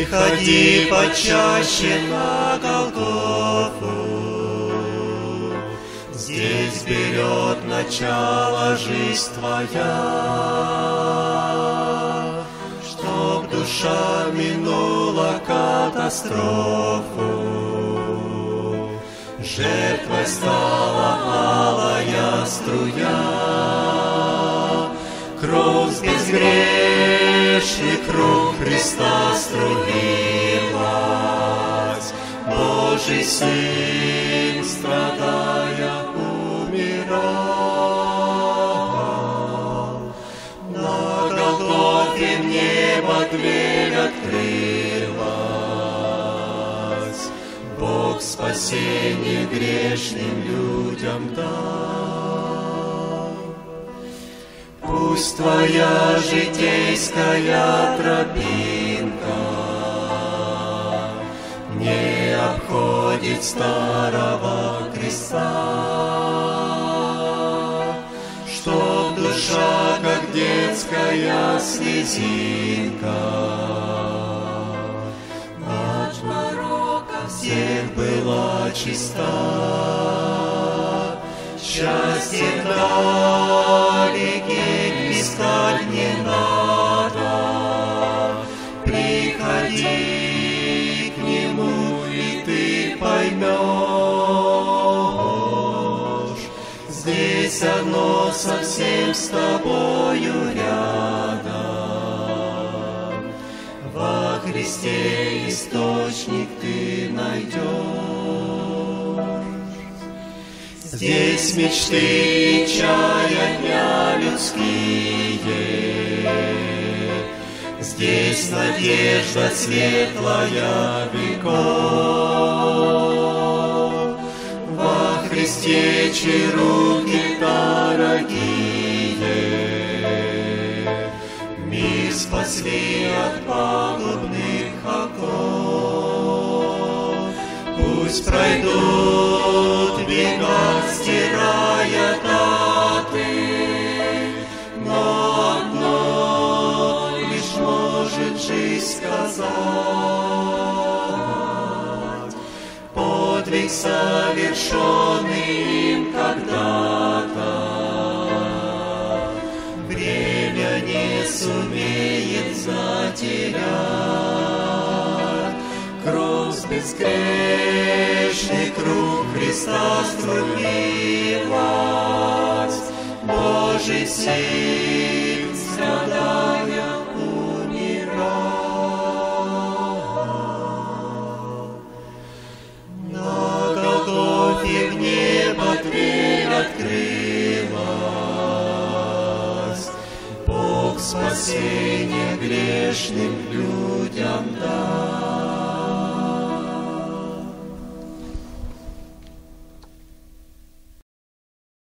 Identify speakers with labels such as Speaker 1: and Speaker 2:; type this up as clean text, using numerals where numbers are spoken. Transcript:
Speaker 1: Приходи почаще на Голгофу, здесь берет начало жизнь твоя, чтоб душа минула катастрофу. Жертвой стала алая струя, кровь безгрешный круг Христа струилась. Божий Сын, страдая, умирал. На Голгофе в небо дверь открылась. Бог спасение грешным людям дал. Пусть твоя житейская тропинка не обходит старого креста, чтоб душа, как детская слезинка, от пороков всех была чиста. Счастье далеки искать не надо, приходи к Нему, и ты поймешь, здесь оно совсем с тобою рядом. Во Христе источник ты найдешь. Здесь мечты и чаяния людские, здесь надежда светлая веков. Во Христе чьи руки дорогие, мир спасли от пагубных оков. Пусть пройдут века, стирая даты, но одно лишь может жизнь сказать. Подвиг, совершенный им когда-то, время не сумеет затерять. Кровь безгрешный круг Христа струилась. Божий Сын, страдая, умирал. На Голгофе в небо дверь открылась. Бог спасение грешным людям дал.